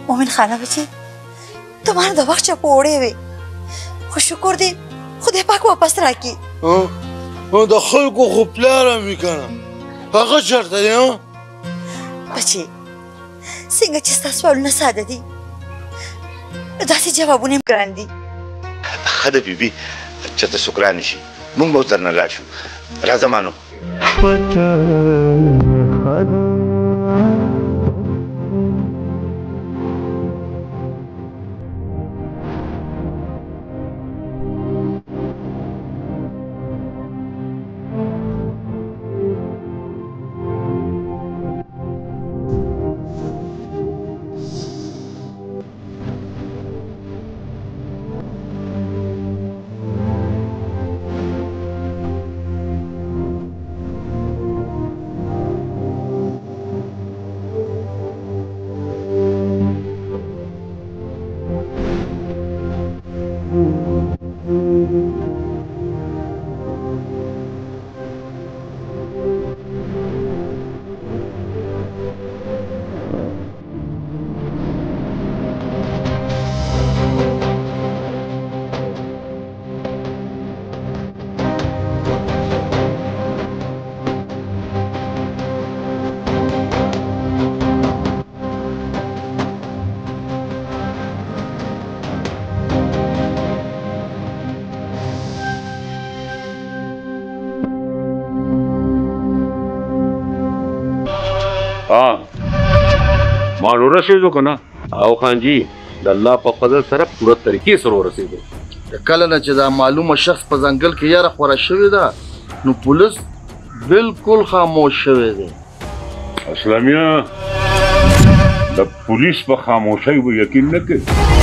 मोमिन खाना बची तुम्हारे दवा चपोड़े हुए और शुक्र दे खुदे पाक वापस राखी दखल को खुपलारा मिकना هغه چرته دی بچي څنګه چې تاسو سوالونه ساده دي داسې جوابونه هم ګران دي ښه ده بیبي چې ته سکرانه شي موږ به درنه لاړ شو راځه مانو مانو رسېدو که نه او خان جي د الله په فضل سره پوره طریقې سره ورسېدو کله نه چې دا معلومه شخص په ځنګل کې یاره خوره شوې ده نو پولیس بالکل خاموش شوی دی اسلامیه د پولیس په خاموشۍ به یقین نه کوي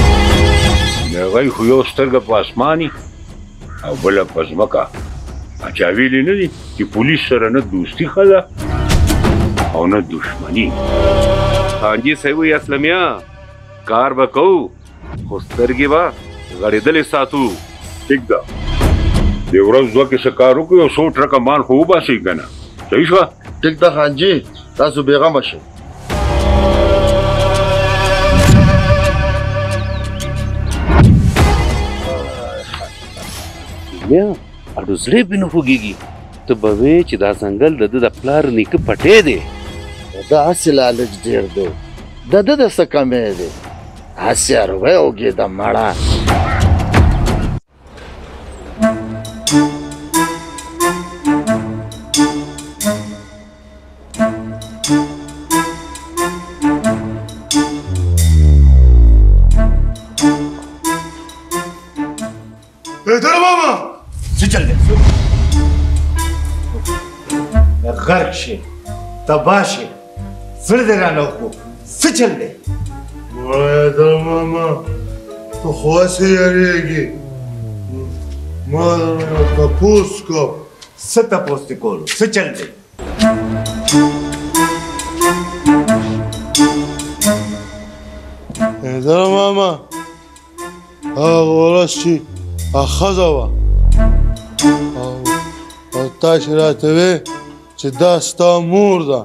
د هغوی خو یو سترګه په اسماني او بله په ځمکه چا ویلي نه دي چې پولیس سره نه دوستي ښه ده او نه دشمني خان جي صحیح وایي اسلمیه کار به کوو خو سترګې به غړېدلې ساتو ټیک ده د ورځ دوه کې څه کار وکړو یو څو ټرکه مال خو وباسئ که نه صحیح شوه ټیک ده خان جي تاسو بېغمه شئ بیا اډو زړه پې نه خوږېږي ته به وې چې دا ځنګل د ده د پلار نیکه پټی دی دا هسې لالچ ډېر دی د ده د څه کمی دی هسې اروی اوږېده مړه بهتره ماما څه چل دی غرق شي تباه شي زړه دې رانه وکړو څه چل دی بهتره ماما ته خو هسې یارېږي ما درنه تپوس کوم څه تپوس دې کولو څه چل دی بهتره ماما هغه ورځ چې ښځه وه او تا چې راته وې چې دا ستا مور ده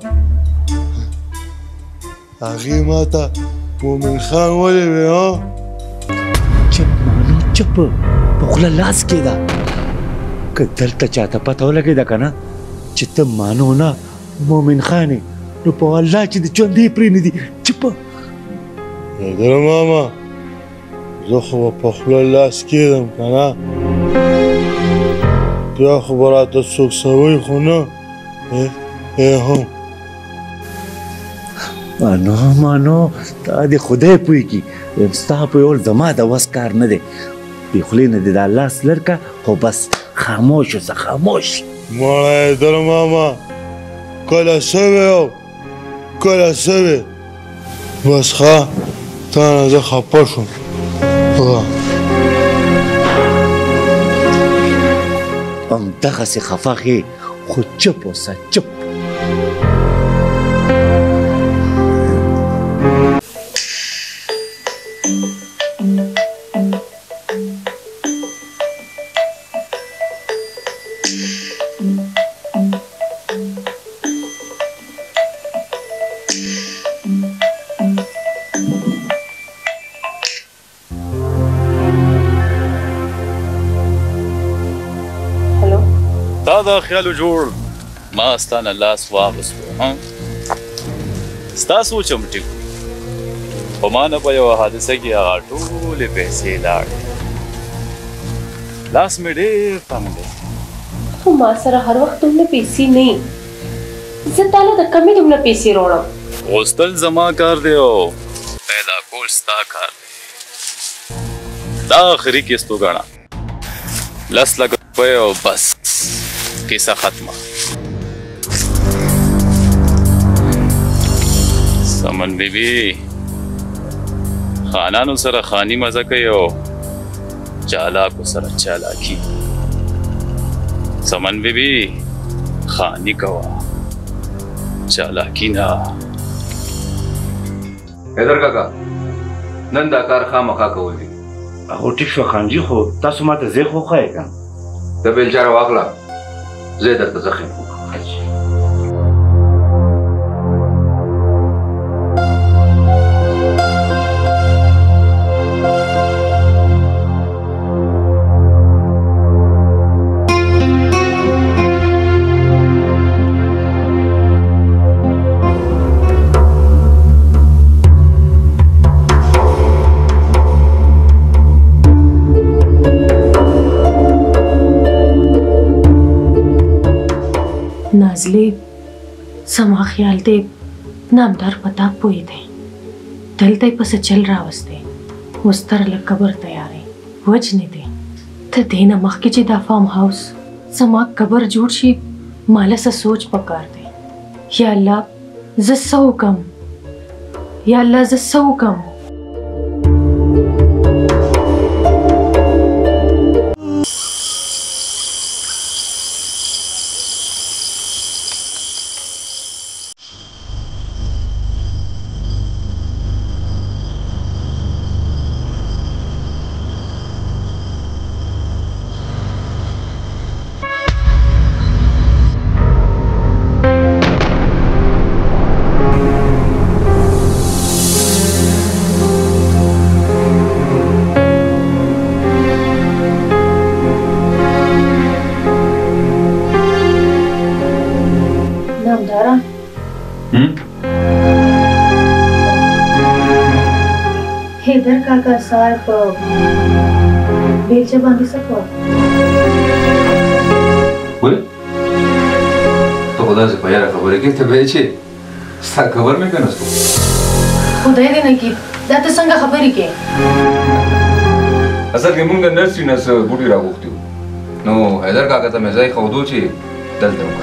هغې ما ته مومن خان ولې وې چپ مانو چپ په خوله لاس کېږده که دلته چاته پته ولګېده که نه چې ته مانو نه مومن خان یې نو په الله چې د ژوندې پرېنږدي چپه بهتره ماما زه خو به په خوله لاس کېدم که نه بیا خو به راته څوک سوی خو نه هم مانو تا دې خدای پوهېږي ستا په یول زما د وس کار نه دی بې خولې نه دې دا لاس لرکه خو بس خاموش اوسه خاموش مړه بهتره ماما کله سوی او کله سوی بس ښه تا نه زه خفه شوم همدغسې خفه ښې خو چپ اوسه چپ دا خیالو جوړ ما ستانه لاس واغستو ها ستا سوچ هم ټیک خو ما نه په یوه حادثه کې هغه ټولې پیسې لاړې لاس مې ډېر تنګ دی خو ما سره هر وخت دومره پیسې نه وي زه تاله د کمې دومره پیسې راوړم غوښتل زما کار دی او پیدا کول ستا کار دی دا آخري کیستو ګڼه 10 لک روپۍ او بس کیسه ختمه سمن بیبي خانانو سره خاني مزه کوي او چالاکو سره چالاکي سمن بیبي خاني کوه چالاکي نه حیدر کاکا نن دا کار خامخا کول دي هغه ټیک شو خانجي خو تاسو ماته زه خو خای کم د بیلچاره واخله زه درته زخم کوم نازلې سما خیال دی نامدار پتا پوي دی دلته یې پسې چل راوستی اوس تر له قبر تیارې وجنې دی ته دې نه مخکې چې دا فارم هاوس زما قبر جوړ شي ماله څه سوچ پکار دی یا الله زه څه وکم یا الله زه څه وکم حیدر کاکا سار په بیلچه باندې څه کوه ولې ته خو داسې په یاره خبرې کوې ته به یې چې ستا خبر مې که نه ستو خدای دې نه کړي دا ته څنګه خبرې کوې اصل کې مونږ د نرسي نه څه بوټي راغوښتي وو نو حیدر کاکا ته مې ځای ښودو چې دلته وکړه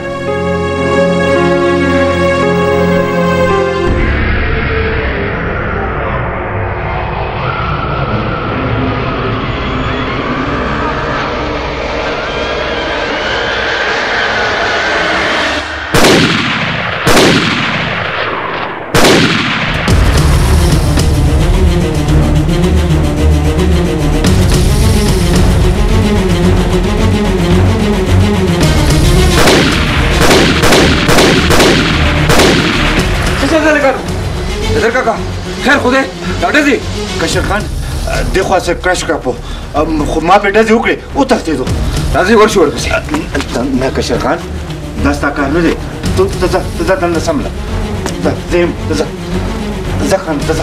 خیر خدای ډاډه دي کشر خان دغه څه کرش کاپو خو ما په ډزې وکړې او تښتېدو راځي ورشو ورپسې نه کشر خان دا ستا کار نه دی ته ځه دنده سمله زه یم ځه خان ته ځه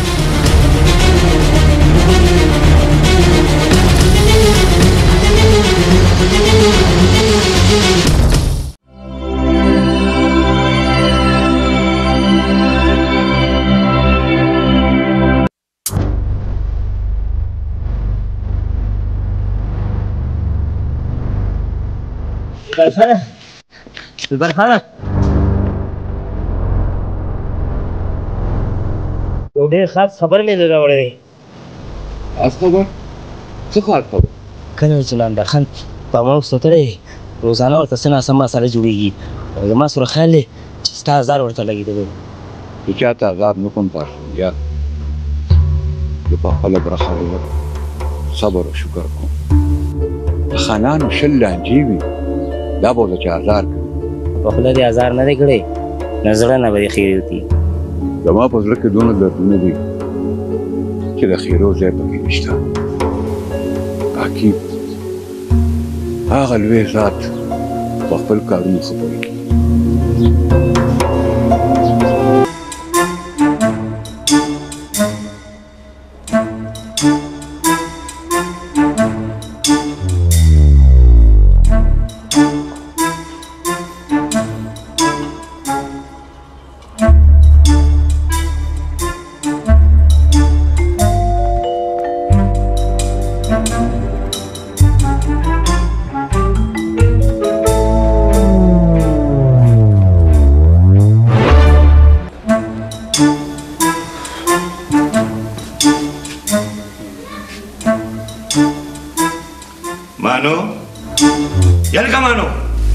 دلبر خانه یو ډېر خاص خبر مې درته راوړی دی خاص خبر څه خاص خبر کله چې لاندر خان په ما وساتلی روزانه ورته څه ناسم مساله جوړېږي او زما سره خیال دی چې ستا ازار ورته لګېدلی چې چاته عذاب نه کوم پاشو یا زه په خپله برخه صبر او شکر کوم د خانانو شل لانجې وي دا به ورته چې ازار کوي په خوله دې ازار نه دی کړی نه زړه نه به یې خیر وتي زما په زړه کې دونه دردونه دي چې د خیرو ځای پکې نشته باقي هغه لوی ذات په خپل کارونو ښه پوهېږي. मानो यलका मानो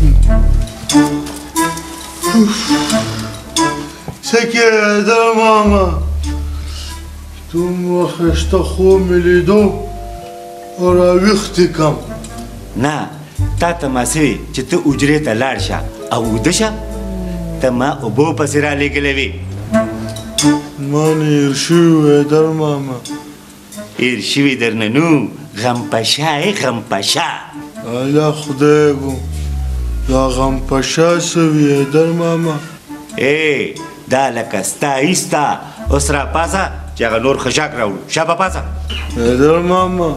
سکیده ماما دومره ښایسته خوب مې لیدو او راویښتې کم. نه تا ته ما څه وي چې ته حجرې ته لاړ شه او ویده شه. ته ما اوبو پسې رالېږلی وې. ما نه هېر شوي وی در ماما. هېر شوي درنه نو غمپشه یې غمپشه. الله خدای بو دا غمپشه څه وي در ماما. ای دا لکه ستا ایسته اوس را پاسه چې هغه نور خشاک راوړو. شابه پاسه در ماما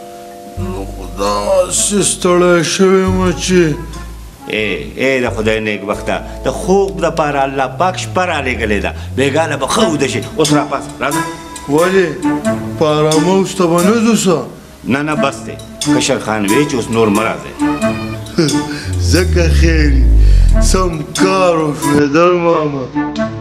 داسې ستړی شوی یم چې ای د خدای نیکبخته د خوب دپاره الله پاک شپه رالېږلې ده. بېګانه به ښه ویده شي. اوس را پاسه راځه. ولې په ارامه اوس ته به نه ځو څه؟ نه نه بس دی. کشر خان وی چې اوس نور مه راځئ. ځکه خیر سم کار وشوی در ماما.